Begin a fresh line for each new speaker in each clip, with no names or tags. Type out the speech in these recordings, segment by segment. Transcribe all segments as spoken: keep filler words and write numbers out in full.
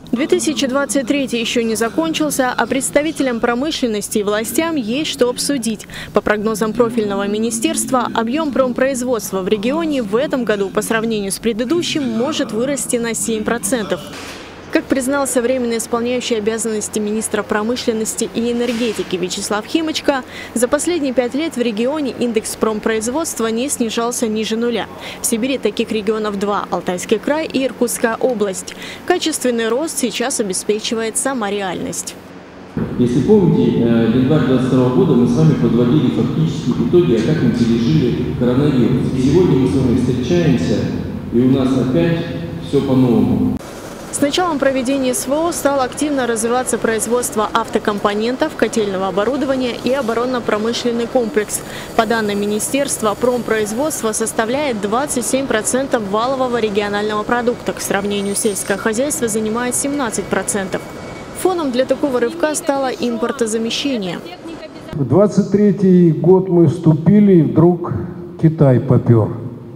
две тысячи двадцать третий еще не закончился, а представителям промышленности и властям есть что обсудить. По прогнозам профильного министерства, объем промпроизводства в регионе в этом году по сравнению с предыдущим может вырасти на семь процентов. Как признался временно исполняющий обязанности министра промышленности и энергетики Вячеслав Химочка, за последние пять лет в регионе индекс промпроизводства не снижался ниже нуля. В Сибири таких регионов два – Алтайский край и Иркутская область. Качественный рост сейчас обеспечивает сама реальность.
Если помните, январь две тысячи двадцать второго года мы с вами подводили фактически итоги, а как мы пережили коронавирус. И сегодня мы с вами встречаемся, и у нас опять все по-новому.
С началом проведения СВО стало активно развиваться производство автокомпонентов, котельного оборудования и оборонно-промышленный комплекс. По данным министерства, промпроизводство составляет двадцать семь процентов валового регионального продукта. К сравнению, сельское хозяйство занимает семнадцать процентов. Фоном для такого рывка стало импортозамещение.
В двадцать третий год мы вступили, и вдруг Китай попер.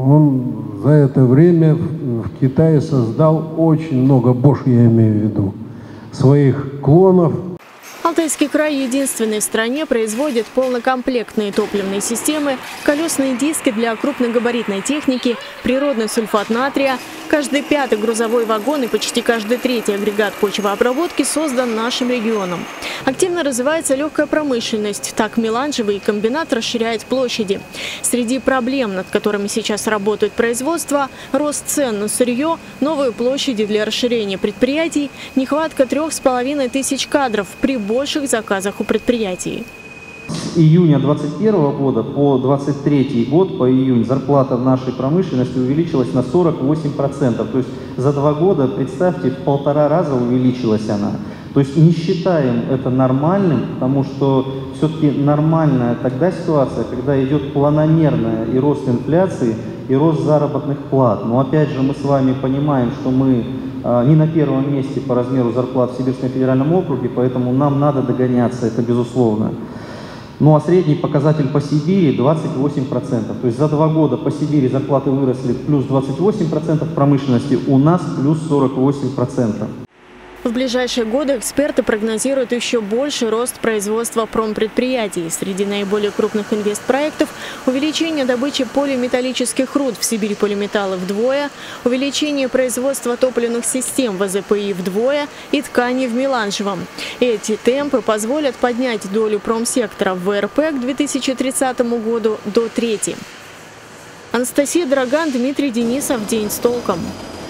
Он за это время в Китае создал очень много, Bosch я имею в виду, своих клонов.
Алтайский край единственный в стране производит полнокомплектные топливные системы, колесные диски для крупногабаритной техники, природный сульфат натрия. Каждый пятый грузовой вагон и почти каждый третий агрегат почвообработки создан нашим регионом. Активно развивается легкая промышленность. Так меланжевый комбинат расширяет площади. Среди проблем, над которыми сейчас работает производство, рост цен на сырье, новые площади для расширения предприятий, нехватка трех с половиной тысяч кадров при больших заказах у предприятий.
С июня двадцать первого года по двадцать третий год, по июнь, зарплата в нашей промышленности увеличилась на сорок восемь процентов. То есть за два года, представьте, в полтора раза увеличилась она. То есть не считаем это нормальным, потому что все-таки нормальная тогда ситуация, когда идет планомерная и рост инфляции, и рост заработных плат. Но опять же мы с вами понимаем, что мы э, не на первом месте по размеру зарплат в Сибирском федеральном округе, поэтому нам надо догоняться, это безусловно. Ну а средний показатель по Сибири двадцать восемь процентов. То есть за два года по Сибири зарплаты выросли плюс двадцать восемь процентов промышленности, у нас плюс сорок восемь процентов.
В ближайшие годы эксперты прогнозируют еще больший рост производства промпредприятий. Среди наиболее крупных инвестпроектов – увеличение добычи полиметаллических руд в Сибирь Полиметаллы вдвое, увеличение производства топливных систем в АЗПИ вдвое и тканей в Меланжевом. Эти темпы позволят поднять долю промсектора в ВРП к две тысячи тридцатому году до трети. Анастасия Драган, Дмитрий Денисов. День с толком.